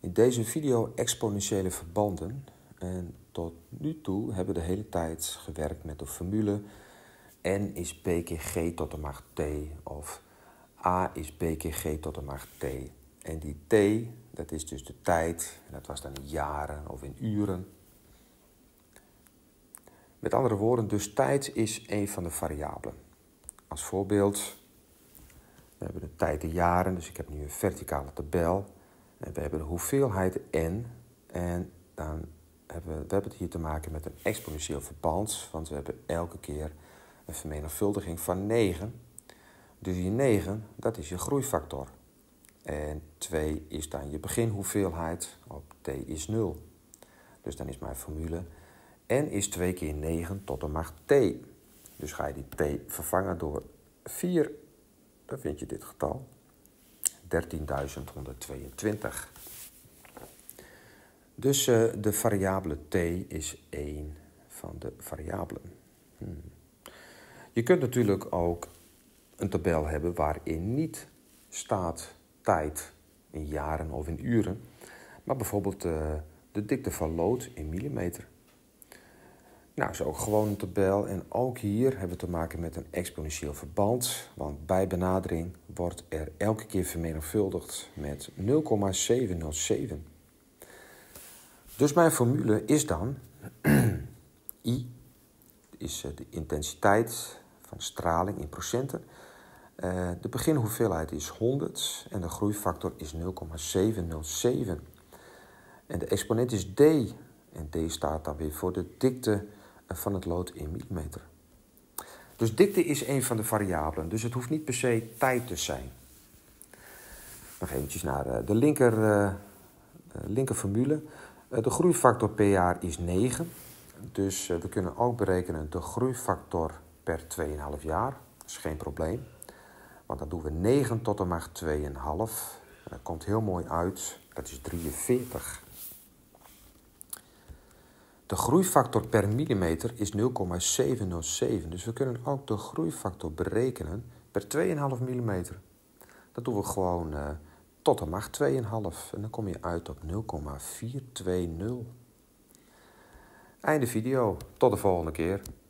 In deze video exponentiële verbanden. En tot nu toe hebben we de hele tijd gewerkt met de formule n is b keer g tot de macht t of a is b keer g tot de macht t. En die t, dat is dus de tijd, en dat was dan in jaren of in uren. Met andere woorden, dus tijd is een van de variabelen. Als voorbeeld, we hebben de tijd in jaren, dus ik heb nu een verticale tabel. En we hebben de hoeveelheid n en dan hebben we het hier te maken met een exponentieel verband, want we hebben elke keer een vermenigvuldiging van 9. Dus die 9, dat is je groeifactor. En 2 is dan je beginhoeveelheid op t is 0. Dus dan is mijn formule n is 2 keer 9 tot de macht t. Dus ga je die t vervangen door 4, dan vind je dit getal. 13.122. Dus de variabele t is 1 van de variabelen. Je kunt natuurlijk ook een tabel hebben waarin niet staat tijd in jaren of in uren, maar bijvoorbeeld de dikte van lood in millimeter. Nou, is ook gewoon een tabel en ook hier hebben we te maken met een exponentieel verband, want bij benadering wordt er elke keer vermenigvuldigd met 0,707. Dus mijn formule is dan I is de intensiteit van straling in procenten. De beginhoeveelheid is 100 en de groeifactor is 0,707. En de exponent is d en d staat dan weer voor de dikte van het lood in millimeter. Dus dikte is een van de variabelen, dus het hoeft niet per se tijd te zijn. Nog eventjes naar de linker formule. De groeifactor per jaar is 9. Dus we kunnen ook berekenen de groeifactor per 2,5 jaar. Dat is geen probleem. Want dan doen we 9 tot de macht 2,5. Dat komt heel mooi uit. Dat is 43. De groeifactor per millimeter is 0,707. Dus we kunnen ook de groeifactor berekenen per 2,5 millimeter. Dat doen we gewoon tot de macht 2,5. En dan kom je uit op 0,420. Einde video. Tot de volgende keer.